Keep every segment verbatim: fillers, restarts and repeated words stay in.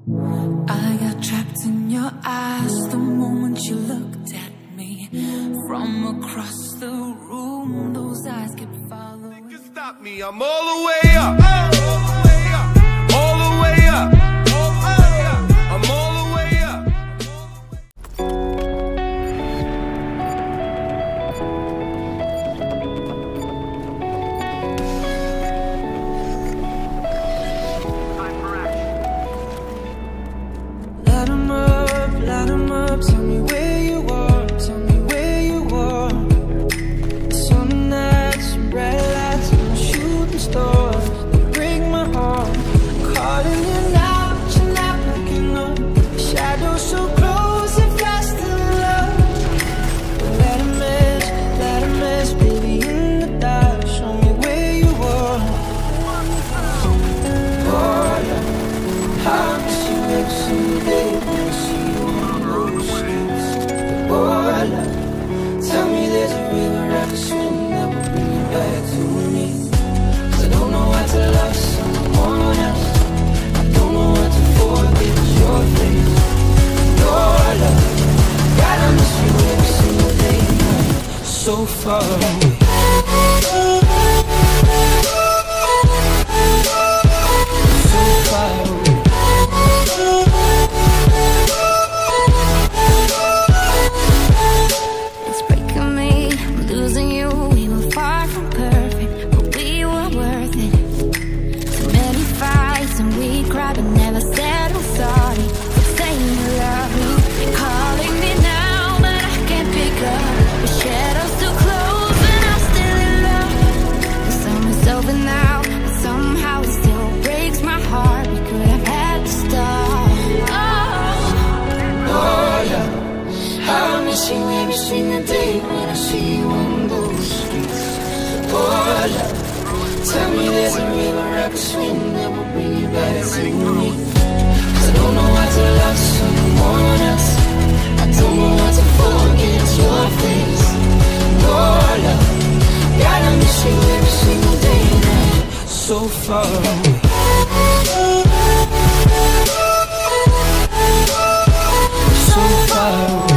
I got trapped in your eyes the moment you looked at me. From across the room, those eyes kept following. You can stop me, I'm all the way up. All the way up. All the way up. I'm all the way up. Light 'em up, light 'em up, tell me where you are, tell me where you are. Some nights, some bright lights, and shooting stars, they break my heart. I'm calling you now, but you're not looking up. Shadows so close and fast in love. Light a mess, light a mess, baby in the dark. Show me where you are. Oh, yeah. I miss you every single day when I see you on those streets. Oh, love, tell me there's a river I can swim that will bring you back to me. 'Cause I don't know how to love someone else. I don't know how to forget your face. Oh, love, God, I miss you every single day. So far away. So far away. It's breaking me, I'm losing you. We were far from perfect, but we were worth it. Too many fights and we cried, but never said we're sorry. Saying you love me, you're calling me now, but I can't pick up. The shadows too close and I'm still in love. The summer's over now, but somehow it still breaks my heart. We could have had to stop. Oh, Oh, yeah. I miss you every single day when I see you on those streets. Oh, love, tell me there's a river I can swim that will bring you back to me. 'Cause I don't know how to love someone else. I don't know how to forget your face. Oh, love, God, I miss you every single day now. So far away. So far away.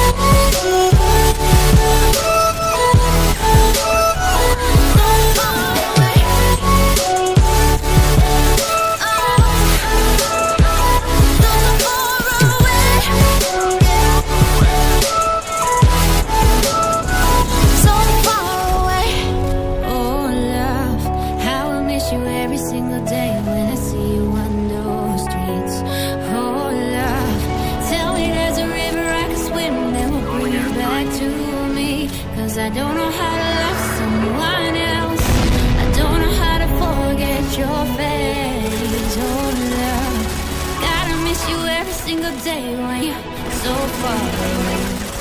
I don't know how to love someone else. I don't know how to forget your face. Oh love, gotta miss you every single day when you're so far away.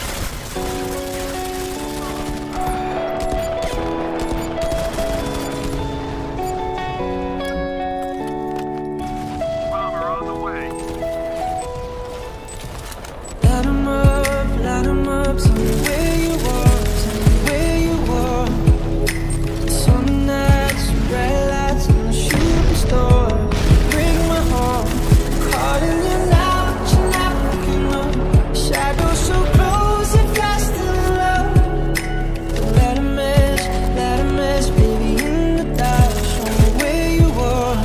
Light 'em up, light 'em up, tell me where you are, tell me where you are. Some nights, some bright lights, and the shooting stars break my heart. I'm calling you now, but you're not looking up. Shadows so close and fast in love. Light a mess, light a mess, baby in the dark. Show me where you are.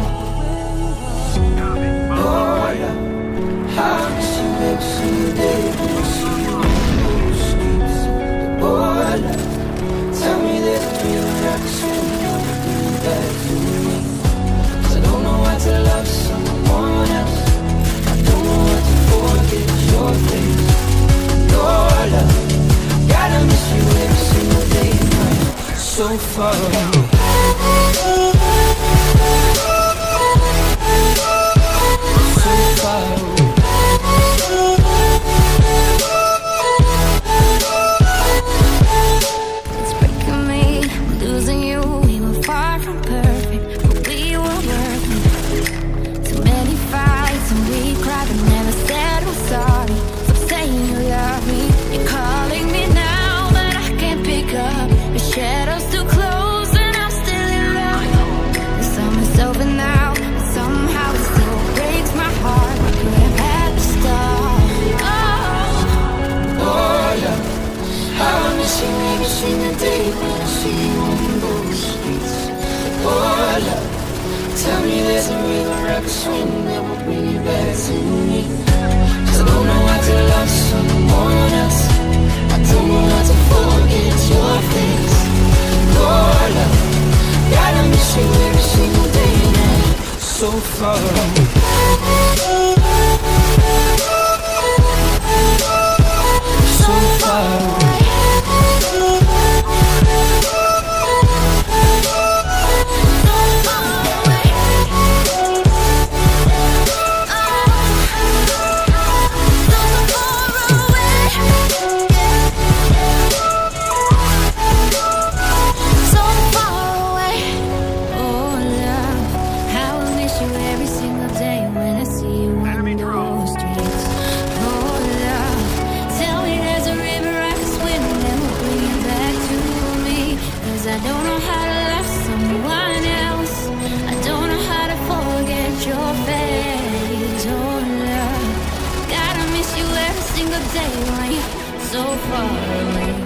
Oh, yeah. I miss you every single day when I see you on those streets. Oh, love, tell me there's a river I can swim that will bring you back to me. 'Cause I don't know how to love someone else. I don't know how to forget your face. Oh, love, God, I miss you every single day now. So far away. So far away. It's breaking me, I'm losing you. We were far from perfect, but we were worth it. Too many fights and we cried, but never said we're sorry. So saying you love me, you're calling me now, but I can't pick up. The shadows too close and swim that will bring you back to me. Cause I don't know how to love someone else. I don't know how to forget your face. Lord, gotta miss you every single day now. So far away. So far away. I don't know how to love someone else. I don't know how to forget your face. Oh love, gotta miss you every single day when you're so far away.